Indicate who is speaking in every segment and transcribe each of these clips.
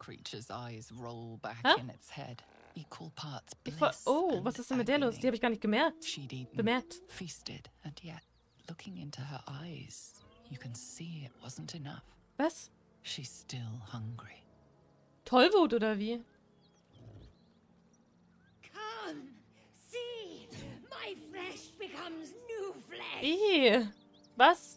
Speaker 1: creature's eyes roll back
Speaker 2: Hä?
Speaker 1: in its head. Equal parts
Speaker 2: Ich
Speaker 1: bliss
Speaker 2: oh,
Speaker 1: and
Speaker 2: was ist denn mit der los? Die habe ich gar nicht gemerkt.
Speaker 1: She'd eaten,
Speaker 2: Bemerkt.
Speaker 1: feasted, and yet, looking into her eyes, you can see it wasn't enough.
Speaker 2: Was?
Speaker 1: She's still hungry.
Speaker 2: Tollwut oder wie?
Speaker 3: Come, see, my flesh becomes new flesh.
Speaker 2: Was?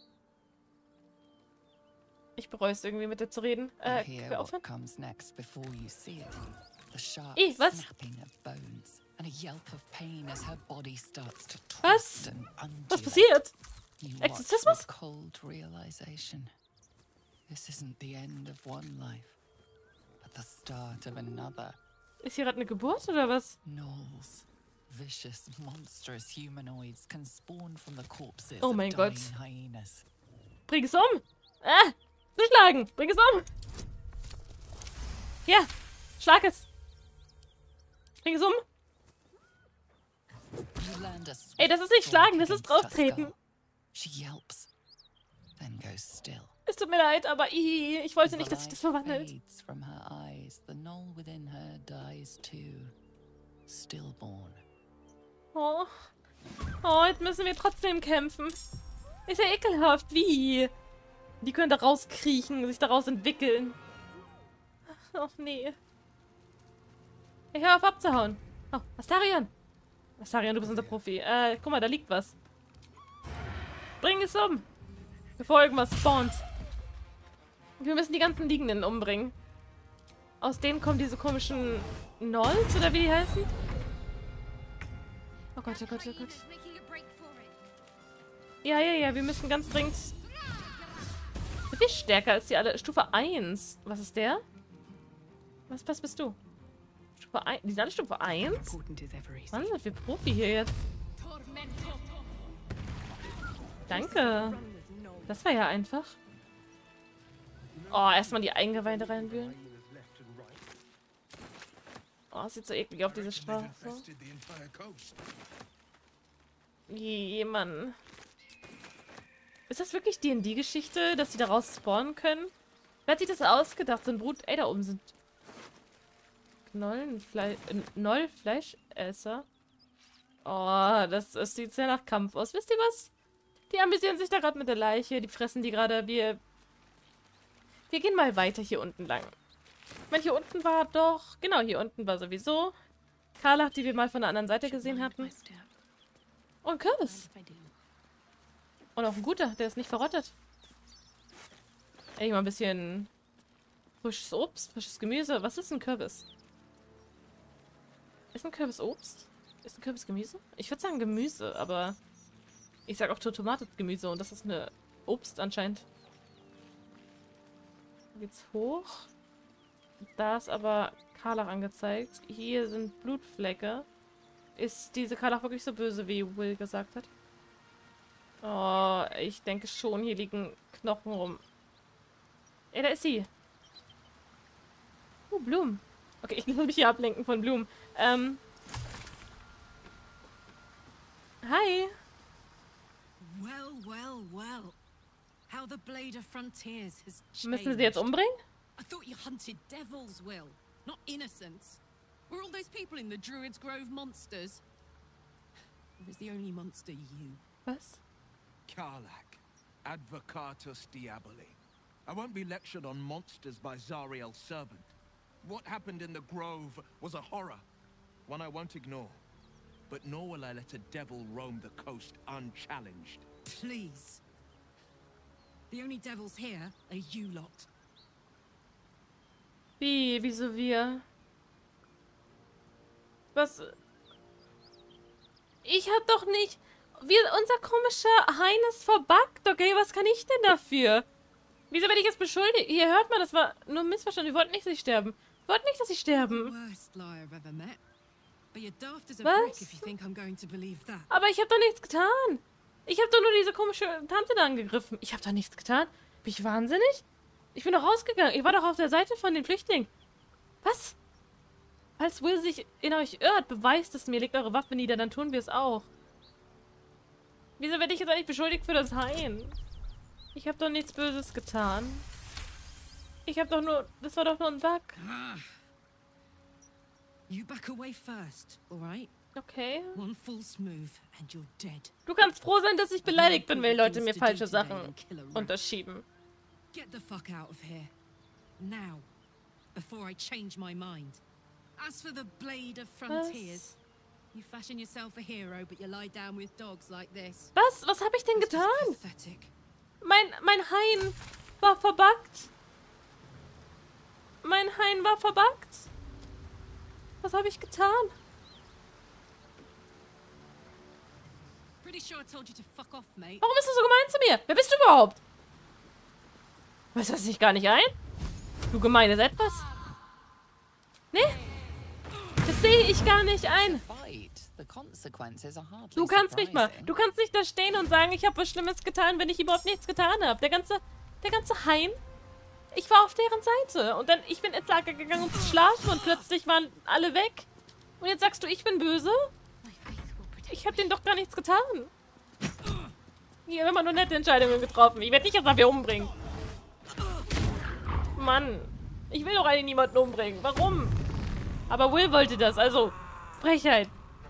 Speaker 2: Ich bereue es irgendwie mit dir zu reden.
Speaker 1: You
Speaker 2: Können
Speaker 1: hear
Speaker 2: wir
Speaker 1: what
Speaker 2: aufhören?
Speaker 1: comes next before you see it. The sharp
Speaker 2: Was?
Speaker 1: snapping of bones and a yelp of pain as her body starts to
Speaker 2: Was?
Speaker 1: twist and undulate.
Speaker 2: Was passiert?
Speaker 1: You watch
Speaker 2: Exorzismus?
Speaker 1: with cold realization. This isn't the end of one life, but the start of another.
Speaker 2: Ist hier gerade eine Geburt oder was?
Speaker 1: Gnolls, vicious, monstrous humanoids can spawn from the corpses
Speaker 2: Oh
Speaker 1: of
Speaker 2: mein
Speaker 1: dying
Speaker 2: Gott.
Speaker 1: hyenas.
Speaker 2: Bring es um! Zuschlagen! Bring es um! Ja! Schlag es! Bring es um!
Speaker 1: You land a
Speaker 2: Ey, das ist nicht
Speaker 1: swift
Speaker 2: schlagen, das
Speaker 1: strike
Speaker 2: ist
Speaker 1: against her
Speaker 2: drauftreten.
Speaker 1: skull. She yelps, then goes still.
Speaker 2: Es tut mir leid, aber ich wollte
Speaker 1: As
Speaker 2: nicht,
Speaker 1: the
Speaker 2: dass sich das
Speaker 1: light
Speaker 2: verwandelt.
Speaker 1: fades from her eyes, the gnoll within her dies too, stillborn.
Speaker 2: Oh. Oh, jetzt müssen wir trotzdem kämpfen. Ist ja ekelhaft. Wie? Die können da rauskriechen, sich daraus entwickeln. Ach nee. Ich hör auf abzuhauen. Oh, Astarion. Astarion, du bist unser Profi. Guck mal, da liegt was. Bring es um. Bevor irgendwas spawnt. Wir müssen die ganzen Liegenden umbringen. Aus denen kommen diese komischen Gnolls, oder wie die heißen? Oh Gott, oh Gott, oh Gott. Ja, wir müssen ganz dringend... Viel stärker als die alle. Stufe 1. Was ist der? Was bist du? Stufe 1. Die sind alle Stufe 1? Wann sind wir Profi hier jetzt? Danke. Das war ja einfach. Oh, erstmal die Eingeweide reinwühlen. Oh, sieht so eklig auf diese Straße. Mann. Ist das wirklich D&D-Geschichte, dass die daraus spawnen können? Wer hat sich das ausgedacht? So ein Brut... Ey, da oben sind... Fleischesser. Oh, das sieht sehr nach Kampf aus. Wisst ihr was? Die amüsieren sich da gerade mit der Leiche. Die fressen die gerade. Wir gehen mal weiter hier unten lang. Ich meine, hier unten war doch... Genau, hier unten war sowieso Karla, die wir mal von der anderen Seite gesehen hatten. Oh, ein Kürbis. Und auch ein guter, der ist nicht verrottet. Ey, mal ein bisschen frisches Obst, frisches Gemüse. Was ist ein Kürbis? Ist ein Kürbis Obst? Ist ein Kürbis Gemüse? Ich würde sagen Gemüse, aber ich sag auch Tomate Gemüse und das ist eine Obst anscheinend. Da geht's hoch. Da ist aber Karlach angezeigt. Hier sind Blutflecke. Ist diese Karlach wirklich so böse, wie Will gesagt hat? Oh, ich denke schon. Hier liegen Knochen rum. Ey, da ist sie. Blumen. Okay, ich will mich hier ablenken von Blumen. Hi.
Speaker 4: Well. How the Blade of Frontiers has changed.
Speaker 2: Müssen wir sie jetzt umbringen?
Speaker 4: I thought you hunted devils, Will, not innocents. Were all those people in the Druid's Grove monsters? Or is the only monster you?
Speaker 2: Was?
Speaker 5: Karlach, Advocatus Diaboli. I won't be lectured on monsters by Zariel's servant. What happened in the grove was a horror, one I won't ignore. But nor will I let a devil roam the coast unchallenged.
Speaker 4: Please. The only devils here are you lot.
Speaker 2: Wieso wir? Was? Ich hab doch nicht... unser komischer Hein ist verbuggt, okay? Was kann ich denn dafür? Wieso werde ich jetzt beschuldigt? Hier, hört mal, das war nur ein Missverständnis. Wir wollten nicht, dass sie sterben. Wir wollten nicht, dass sie sterben. Was? Aber ich habe doch nichts getan. Ich habe doch nur diese komische Tante da angegriffen. Ich habe doch nichts getan. Bin ich wahnsinnig? Ich bin doch rausgegangen. Ich war doch auf der Seite von den Flüchtlingen. Was? Falls Will sich in euch irrt, beweist es mir, legt eure Waffe nieder, dann tun wir es auch. Wieso werde ich jetzt eigentlich beschuldigt für das Haien? Ich habe doch nichts Böses getan. Ich hab doch nur... Das war doch nur ein Bug.
Speaker 4: You back away first, alright?
Speaker 2: Okay.
Speaker 4: One false move and you're dead.
Speaker 2: Du kannst froh sein, dass ich beleidigt bin, wenn Leute mir falsche Sachen unterschieben.
Speaker 4: Get the fuck out of here. Now. Before I change my mind. As for the Blade of Frontiers, you fashion yourself a hero, but you lie down with dogs like this.
Speaker 2: Was? Was habe ich denn
Speaker 4: It's just
Speaker 2: getan?
Speaker 4: pathetic.
Speaker 2: Mein Hain war verbuggt. Mein Hain war verbuggt. Was habe ich getan?
Speaker 4: Pretty sure I told you to fuck off, mate.
Speaker 2: Warum bist du so gemein zu mir? Wer bist du überhaupt? Weißt du, das sich gar nicht ein? Du gemeines Etwas. Nee? Das sehe ich gar nicht ein. Du kannst nicht mal. Du kannst nicht da stehen und sagen, ich habe was Schlimmes getan, wenn ich überhaupt nichts getan habe. Der ganze Hain. Ich war auf deren Seite. Und dann, ich bin ins Lager gegangen, um zu schlafen und plötzlich waren alle weg. Und jetzt sagst du, ich bin böse? Ich habe denen doch gar nichts getan. Hier haben immer nur nette Entscheidungen getroffen. Ich werde dich jetzt dafür umbringen. Mann. Ich will doch eigentlich niemanden umbringen. Warum? Aber Will wollte das, also Frechheit.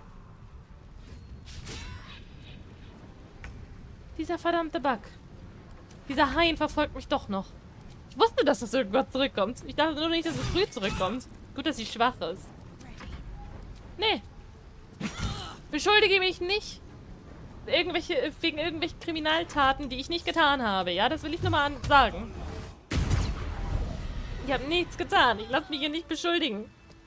Speaker 2: Dieser verdammte Bug. Dieser Hain verfolgt mich doch noch. Ich wusste, dass das irgendwann zurückkommt. Ich dachte nur nicht, dass es früh zurückkommt. Gut, dass sie schwach ist. Nee. Beschuldige mich nicht. Wegen irgendwelchen Kriminaltaten, die ich nicht getan habe. Ja, das will ich nochmal sagen. Ich habe nichts getan. Ich lasse mich hier nicht beschuldigen.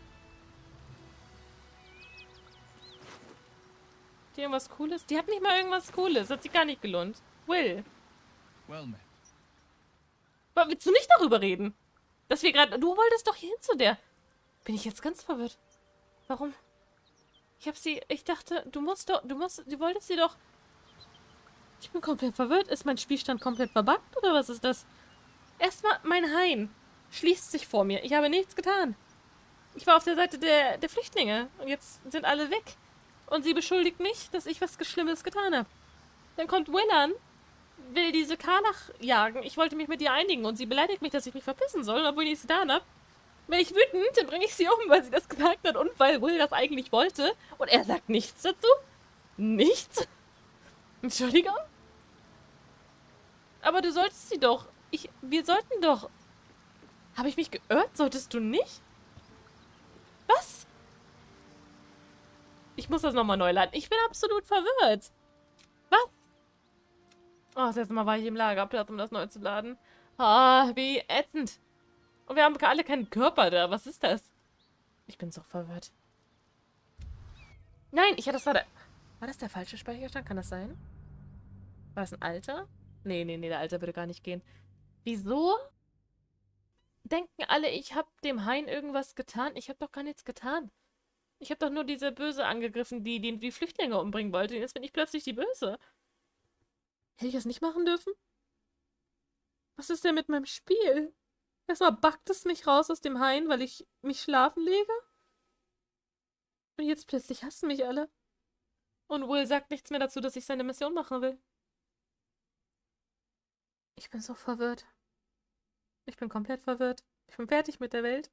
Speaker 2: Die irgendwas Cooles? Die hat nicht mal irgendwas Cooles. Hat sich gar nicht gelohnt. Will.
Speaker 5: Well met.
Speaker 2: Aber willst du nicht darüber reden? Dass wir gerade... Du wolltest doch hier hin zu der. Bin ich jetzt ganz verwirrt. Warum? Ich dachte, du wolltest sie doch... Ich bin komplett verwirrt. Ist mein Spielstand komplett verbuggt oder was ist das? Erstmal, mein Hain schließt sich vor mir. Ich habe nichts getan. Ich war auf der Seite der Flüchtlinge und jetzt sind alle weg. Und sie beschuldigt mich, dass ich was Schlimmes getan habe. Dann kommt Will an, will diese Karlach jagen. Ich wollte mich mit ihr einigen und sie beleidigt mich, dass ich mich verpissen soll, obwohl ich nichts getan habe. Wenn ich wütend, dann bringe ich sie um, weil sie das gesagt hat und weil Will das eigentlich wollte. Und er sagt nichts dazu. Nichts? Entschuldigung? Aber du solltest sie doch. Wir sollten doch... Habe ich mich geirrt? Solltest du nicht? Was? Ich muss das nochmal neu laden. Ich bin absolut verwirrt. Was? Oh, das erste Mal war ich im Lagerplatz, um das neu zu laden. Ah, wie ätzend. Und wir haben alle keinen Körper da. Was ist das? Ich bin so verwirrt. Nein, das war der... War das der falsche Speicherstand? Kann das sein? War das ein alter? Nee, der alte würde gar nicht gehen. Wieso? Denken alle, ich habe dem Hain irgendwas getan? Ich habe doch gar nichts getan. Ich habe doch nur diese Böse angegriffen, die Flüchtlinge umbringen wollte. Und jetzt bin ich plötzlich die Böse. Hätte ich das nicht machen dürfen? Was ist denn mit meinem Spiel? Erstmal backt es mich raus aus dem Hain, weil ich mich schlafen lege. Und jetzt plötzlich hassen mich alle. Und Will sagt nichts mehr dazu, dass ich seine Mission machen will. Ich bin so verwirrt. Ich bin komplett verwirrt. Ich bin fertig mit der Welt.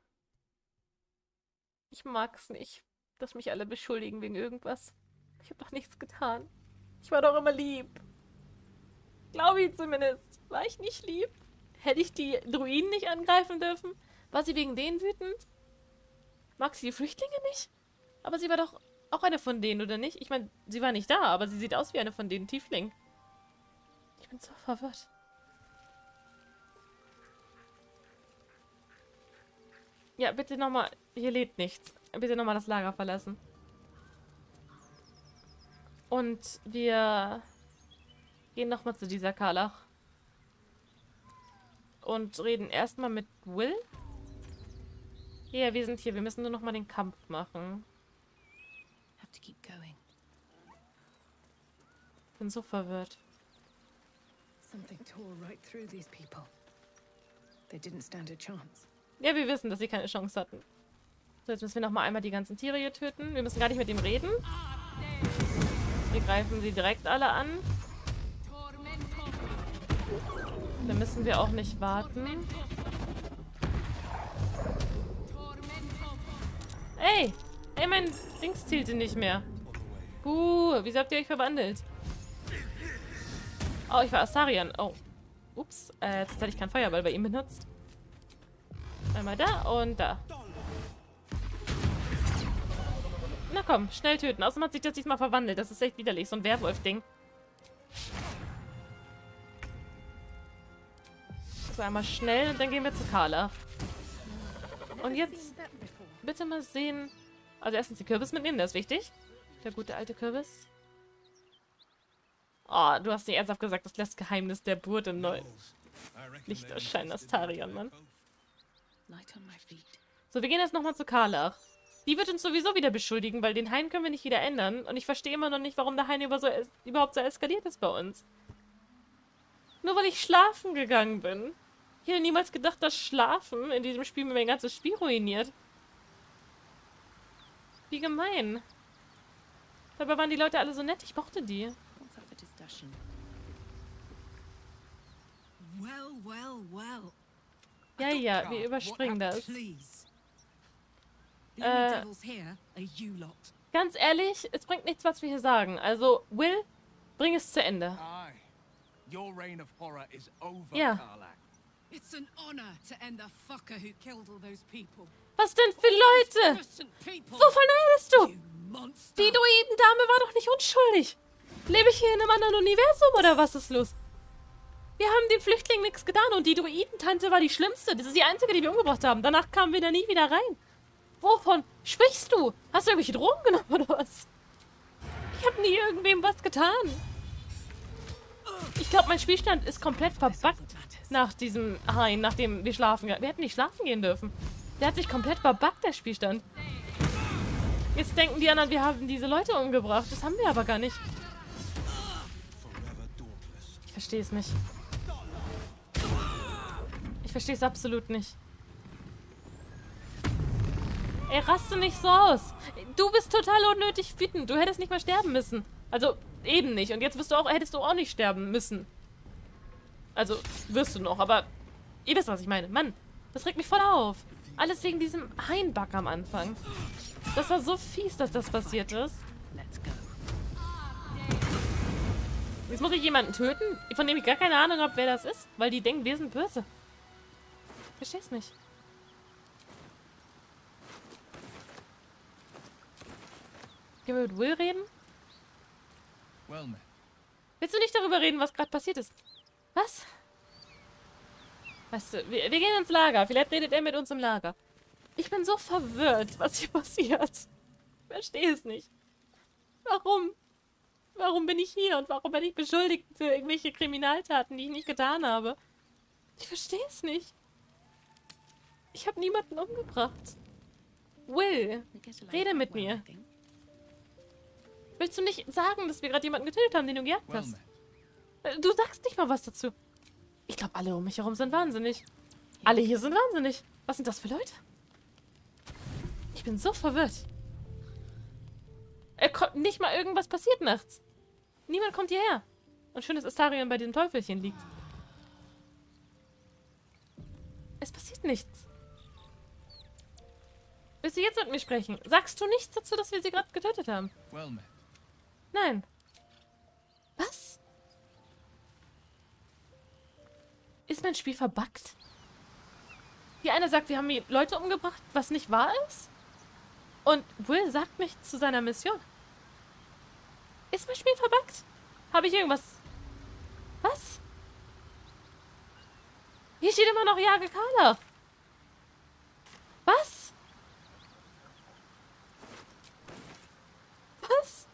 Speaker 2: Ich mag es nicht, dass mich alle beschuldigen wegen irgendwas. Ich habe doch nichts getan. Ich war doch immer lieb. Glaube ich zumindest. War ich nicht lieb? Hätte ich die Druiden nicht angreifen dürfen? War sie wegen denen wütend? Mag sie die Flüchtlinge nicht? Aber sie war doch auch eine von denen, oder nicht? Ich meine, sie war nicht da, aber sie sieht aus wie eine von denen Tiefling. Ich bin so verwirrt. Ja, bitte nochmal. Hier lädt nichts. Bitte nochmal das Lager verlassen. Und wir gehen nochmal zu dieser Karlach. Und reden erstmal mit Will. Ja, wir sind hier. Wir müssen nur nochmal den Kampf machen. Ich bin so verwirrt.
Speaker 3: Something tore right through these people. They didn't stand a chance.
Speaker 2: Ja, wir wissen, dass sie keine Chance hatten. So, jetzt müssen wir nochmal einmal die ganzen Tiere hier töten. Wir müssen gar nicht mit ihm reden. Wir greifen sie direkt alle an. Dann müssen wir auch nicht warten. Ey! Ey, mein Dings zielte nicht mehr. Wieso habt ihr euch verwandelt? Oh, ich war Astarion. Oh. Ups. Jetzt hatte ich keinen Feuerball bei ihm benutzt. Einmal da und da. Na komm, schnell töten. Außerdem hat sich das diesmal verwandelt. Das ist echt widerlich. So ein Werwolf-Ding. So, einmal schnell und dann gehen wir zu Carla. Und jetzt bitte mal sehen... Also erstens den Kürbis mitnehmen, der ist wichtig. Der gute alte Kürbis. Oh, du hast nicht ernsthaft gesagt, das letzte Geheimnis der Burg im neuen Lichterschein Astarion, Mann. So, wir gehen jetzt nochmal zu Karlach. Die wird uns sowieso wieder beschuldigen, weil den Hain können wir nicht wieder ändern. Und ich verstehe immer noch nicht, warum der Hain überhaupt so eskaliert ist bei uns. Nur weil ich schlafen gegangen bin. Ich hätte niemals gedacht, dass Schlafen in diesem Spiel mir mein ganzes Spiel ruiniert. Wie gemein. Dabei waren die Leute alle so nett. Ich mochte die. Ja, wir überspringen das. Ganz ehrlich, es bringt nichts, was wir hier sagen. Also, Will, bring es zu Ende. Ja. Was denn für Leute? Wovon redest du? Die Druidendame war doch nicht unschuldig. Lebe ich hier in einem anderen Universum oder was ist los? Wir haben den Flüchtlingen nichts getan und die Druidentante war die schlimmste. Das ist die einzige, die wir umgebracht haben. Danach kamen wir da nie wieder rein. Wovon sprichst du? Hast du irgendwelche Drogen genommen oder was? Ich habe nie irgendwem was getan. Ich glaube, mein Spielstand ist komplett verbuggt nach diesem Hain, nachdem wir schlafen gehen. Wir hätten nicht schlafen gehen dürfen. Der hat sich komplett verbuggt, der Spielstand. Jetzt denken die anderen, wir haben diese Leute umgebracht. Das haben wir aber gar nicht. Ich verstehe es nicht. Ich verstehe es absolut nicht. Ey, raste nicht so aus. Du bist total unnötig wütend. Du hättest nicht mal sterben müssen. Also, eben nicht. Und jetzt hättest du auch nicht sterben müssen. Also, wirst du noch, aber ihr wisst, was ich meine. Mann, das regt mich voll auf. Alles wegen diesem Hainbug am Anfang. Das war so fies, dass das passiert ist. Jetzt muss ich jemanden töten, von dem ich gar keine Ahnung habe, wer das ist. Weil die denken, wir sind böse. Ich versteh's nicht. Können wir mit Will reden? Willst du nicht darüber reden, was gerade passiert ist? Was? Weißt du, wir gehen ins Lager. Vielleicht redet er mit uns im Lager. Ich bin so verwirrt, was hier passiert. Ich verstehe es nicht. Warum? Warum bin ich hier und warum bin ich beschuldigt für irgendwelche Kriminaltaten, die ich nicht getan habe? Ich verstehe es nicht. Ich habe niemanden umgebracht. Will, rede mit mir. Willst du nicht sagen, dass wir gerade jemanden getötet haben, den du gejagt hast? Du sagst nicht mal was dazu. Ich glaube, alle um mich herum sind wahnsinnig. Alle hier sind wahnsinnig. Was sind das für Leute? Ich bin so verwirrt. Nicht mal irgendwas passiert nachts. Niemand kommt hierher. Und schön, dass Astarion bei diesem Teufelchen liegt. Es passiert nichts. Willst du jetzt mit mir sprechen? Sagst du nichts dazu, dass wir sie gerade getötet haben? Nein. Was? Ist mein Spiel verbuggt? Die eine sagt, wir haben Leute umgebracht, was nicht wahr ist? Und Will sagt nichts zu seiner Mission. Ist mein Spiel verbuggt? Habe ich irgendwas... Was? Hier steht immer noch Jage Karlach. Was? Was?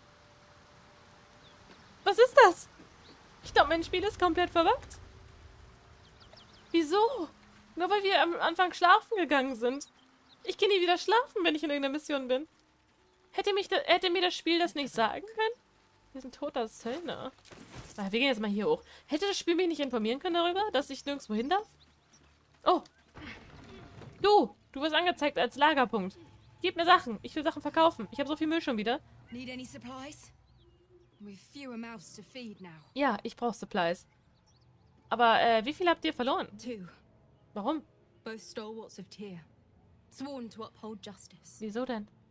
Speaker 2: Was ist das? Ich glaube, mein Spiel ist komplett verbuggt. Wieso? Nur weil wir am Anfang schlafen gegangen sind. Ich gehe nie wieder schlafen, wenn ich in irgendeiner Mission bin. Hätte mir das Spiel das nicht sagen können? Wir sind toter Zöllner. Wir gehen jetzt mal hier hoch. Hätte das Spiel mich nicht informieren können darüber, dass ich nirgendwo hin darf? Oh. Du wirst angezeigt als Lagerpunkt. Gib mir Sachen. Ich will Sachen verkaufen. Ich habe so viel Müll schon wieder.
Speaker 4: Need any supplies? We've fewer mouths to feed now.
Speaker 2: Ja, ich brauche Supplies. Aber, wie viel habt ihr verloren?
Speaker 4: 2.
Speaker 2: Warum?
Speaker 4: Both stalwarts of Tyr. Sworn to uphold justice.
Speaker 2: Wieso denn?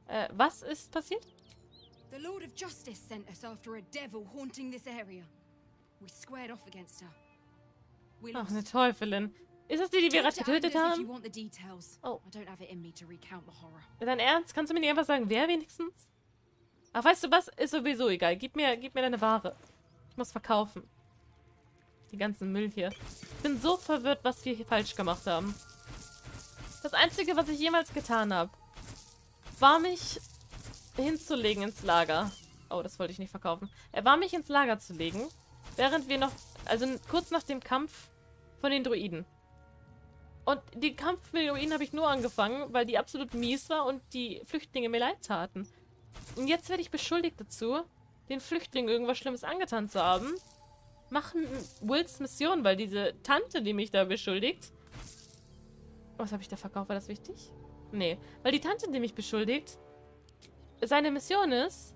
Speaker 2: Was ist passiert?
Speaker 4: The Lord of Justice sent us after a devil haunting this area. We squared off against her. We
Speaker 2: Ach,
Speaker 4: lost.
Speaker 2: eine Teufelin. Ist das die, die wir gerade
Speaker 4: Talk to
Speaker 2: getötet
Speaker 4: Anders if you
Speaker 2: haben?
Speaker 4: want the details.
Speaker 2: Oh.
Speaker 4: I don't have it in me to recount the horror.
Speaker 2: Dein Ernst? Kannst du mir nicht einfach sagen, wer wenigstens? Ach, weißt du was? Ist sowieso egal. Gib mir deine Ware. Ich muss verkaufen. Die ganzen Müll hier. Ich bin so verwirrt, was wir hier falsch gemacht haben. Das Einzige, was ich jemals getan habe, war mich hinzulegen ins Lager. Oh, das wollte ich nicht verkaufen. War mich ins Lager zu legen, während wir noch, also kurz nach dem Kampf von den Druiden. Und den Kampf mit den Druiden habe ich nur angefangen, weil die absolut mies war und die Flüchtlinge mir leid taten. Und jetzt werde ich beschuldigt dazu, den Flüchtlingen irgendwas Schlimmes angetan zu haben. Machen Wills Mission, weil diese Tante, die mich da beschuldigt... Was habe ich da verkauft? War das wichtig? Nee. Weil die Tante, die mich beschuldigt, seine Mission ist,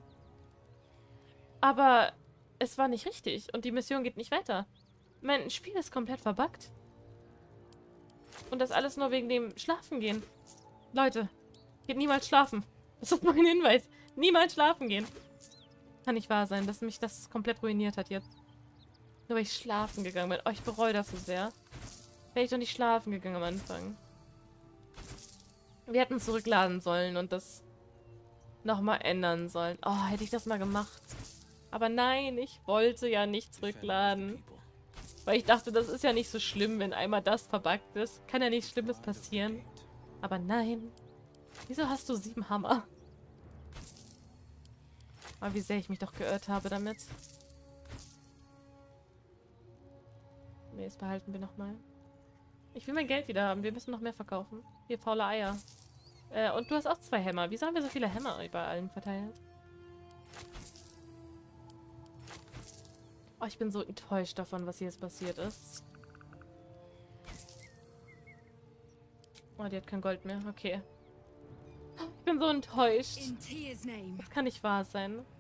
Speaker 2: aber es war nicht richtig und die Mission geht nicht weiter. Mein Spiel ist komplett verbuggt. Und das alles nur wegen dem Schlafen gehen. Leute, geht niemals schlafen. Das ist mein Hinweis. Niemals schlafen gehen. Kann nicht wahr sein, dass mich das komplett ruiniert hat jetzt. Nur weil ich schlafen gegangen bin. Oh, ich bereue das so sehr. Wäre ich doch nicht schlafen gegangen am Anfang. Wir hätten zurückladen sollen und das nochmal ändern sollen. Oh, hätte ich das mal gemacht. Aber nein, ich wollte ja nicht zurückladen. Weil ich dachte, das ist ja nicht so schlimm, wenn einmal das verbuggt ist. Kann ja nichts Schlimmes passieren. Aber nein. Wieso hast du 7 Hammer? Aber wie sehr ich mich doch geirrt habe damit. Nee, das behalten wir nochmal. Ich will mein Geld wieder haben. Wir müssen noch mehr verkaufen. Hier, faule Eier. Und du hast auch 2 Hämmer. Wieso haben wir so viele Hämmer bei allen verteilt? Oh, ich bin so enttäuscht davon, was hier jetzt passiert ist. Oh, die hat kein Gold mehr. Okay. Ich bin so enttäuscht.
Speaker 4: In Tia's name.
Speaker 2: Das kann nicht wahr sein.